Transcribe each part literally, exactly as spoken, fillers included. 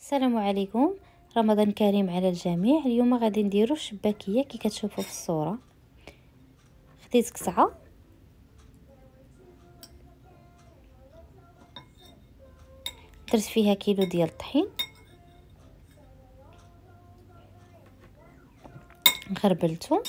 السلام عليكم. رمضان كريم على الجميع. اليوم غادي نديرو الشباكيه كي كتشوفوا في الصوره. خديت قصعه درت فيها كيلو ديال الطحين، غربلته.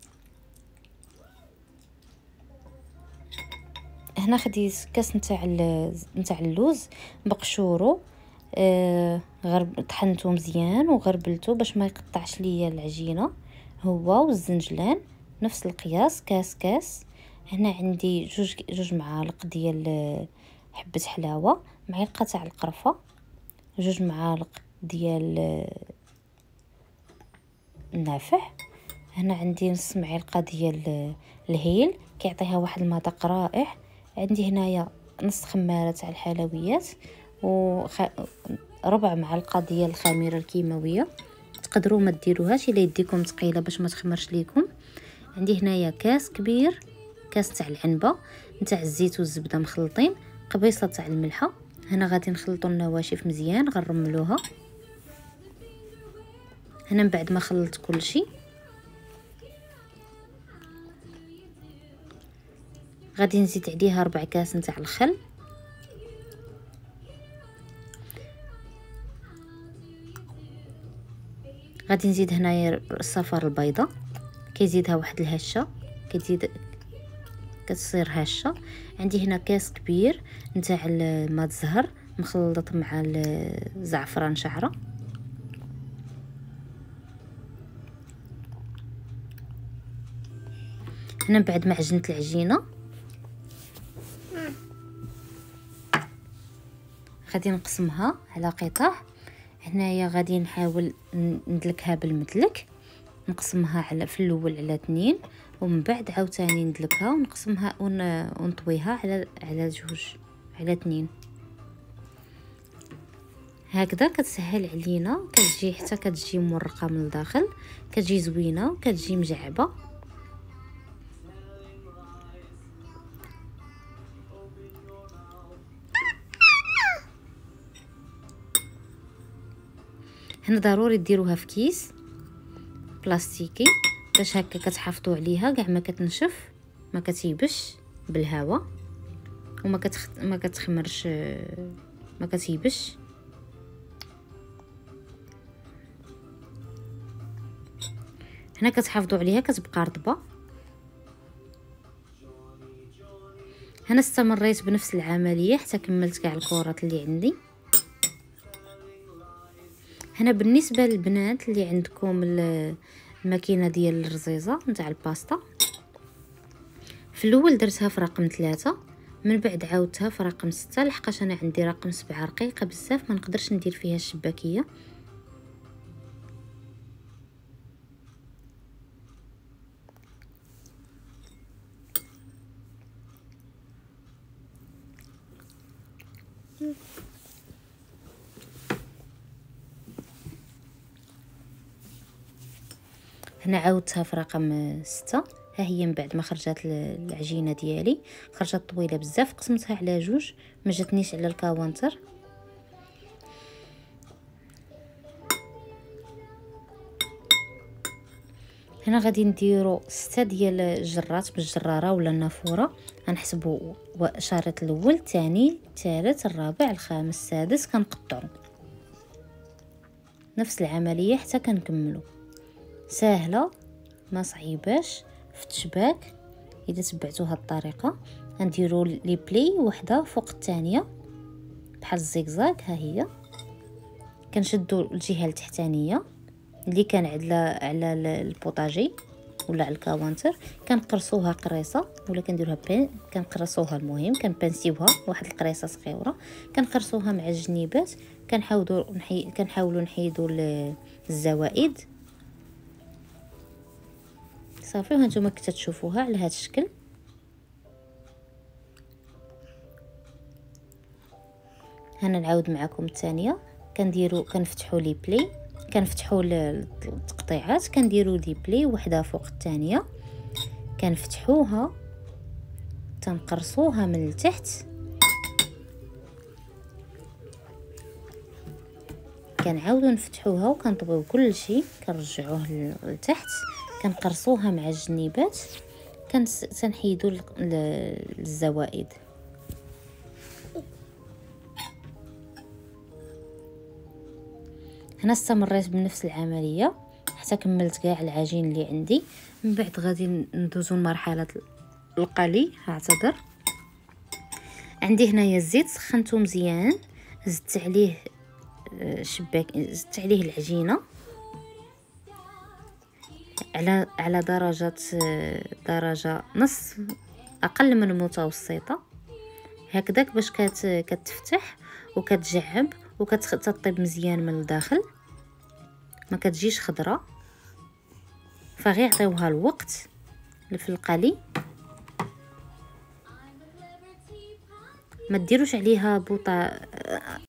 هنا خديت كاس نتاع نتاع اللوز بقشورو، آه غرب طحنته مزيان وغربلته باش ما يقطعش ليا العجينه. هو والزنجلان نفس القياس، كاس كاس. هنا عندي جوج جوج معالق ديال حبه حلاوه، معلقه تاع القرفه، جوج معالق ديال النافع. هنا عندي نص معلقه ديال الهيل كيعطيها واحد المذاق رائع. عندي هنايا نص خماره تاع الحلويات وربع معلقه ديال الخميره الكيماويه. تقدروا ما ديروهاش الا يديكم ثقيله باش ما تخمرش ليكم. عندي هنايا كاس كبير، كاس تاع العنبه نتاع الزيت والزبده مخلطين، قبيصه تاع الملحه. هنا غادي نخلطوا النواشف مزيان، غنرملوها. هنا من بعد ما خلطت كل شيء غادي نزيد عليها ربع كاس نتاع الخل، غادي نزيد هنايا الصفار البيضاء كيزيدها واحد الهشه، كتزيد كتصير هشه. عندي هنا كاس كبير نتاع الماء الزهر مخلط مع الزعفران شعره. هنا بعد ما عجنت العجينه غادي نقسمها على قطع. هنايا غادي نحاول ندلكها بالمدلك، نقسمها على في الاول على اثنين، ومن بعد عاوتاني ندلكها ونقسمها ونطويها على على جوج على اثنين. هكذا كتسهل علينا، كتجي حتى كتجي مورقه من الداخل، كتجي زوينه وكتجي مجعبه. هنا ضروري ديروها في كيس بلاستيكي باش هكا كتحافظوا عليها كاع ما كتنشف، ما كتيبش بالهواء وما كتخ... ما كتخمرش، ما كتيبش. هنا كتحافظوا عليها كتبقى رطبه. هنا استمريت بنفس العمليه حتى كملت كاع الكرات اللي عندي. هنا بالنسبه للبنات اللي عندكم الماكينه ديال الرزيزه نتاع الباستا، في الاول درتها في رقم ثلاثة، من بعد عاودتها في رقم ستة، لحقاش انا عندي رقم سبعة رقيقه بزاف ما نقدرش ندير فيها الشباكيه. هنا عاودتها في رقم ستة. ها هي من بعد ما خرجت العجينه ديالي، خرجت طويله بزاف، قسمتها على جوج، ما جاتنيش على الكاونتر. هنا غادي نديرو ستة ديال الجرات بالجراره ولا النافوره، غنحسبوا شريط الاول، الثاني، الثالث، الرابع، الخامس، السادس، كنقطعو نفس العمليه حتى كنكملو. سهله ما صعيباش في التشباك اذا تبعتوا هاد الطريقه. غنديروا لي بلي وحده فوق الثانيه بحال الزيكزاك. ها هي كنشدوا الجهه التحتانيه اللي كان على على البوطاجي ولا على الكاونتر، كنقرصوها قريصه ولا كنديروها بين كنقرصوها، المهم كنبانسيوها واحد القريصه صغيره، كنقرصوها مع الجنيبات، كنحاولوا نحي كنحاولوا نحيدوا الزوائد صافي. وهانتوما كتشوفوها على هذا الشكل. هنا نعاود معكم الثانيه، كنديروا كنفتحوا لي بلي، كنفتحوا التقطيعات، كنديروا لي بلي وحده فوق الثانيه، كنفتحوها تنقرصوها من التحت كنعاودو نفتحوها وكنطويو كل شيء، كنرجعوه لتحت، كنقرصوها مع الجنيبات، كنحيدو الزوائد. هنا استمريت بنفس العمليه حتى كملت كاع العجين اللي عندي. من بعد غادي ندوزو لمرحله القلي. اعتذر. عندي هنايا الزيت سخنته مزيان، زدت عليه شباك، زدت عليه العجينه على على درجه درجه نص اقل من المتوسطه هكذاك، باش كت كتفتح وكتجعب وكتطيب مزيان من الداخل، ما كتجيش خضره. فغير عطيوها الوقت في القلي، ما ديروش عليها بوطه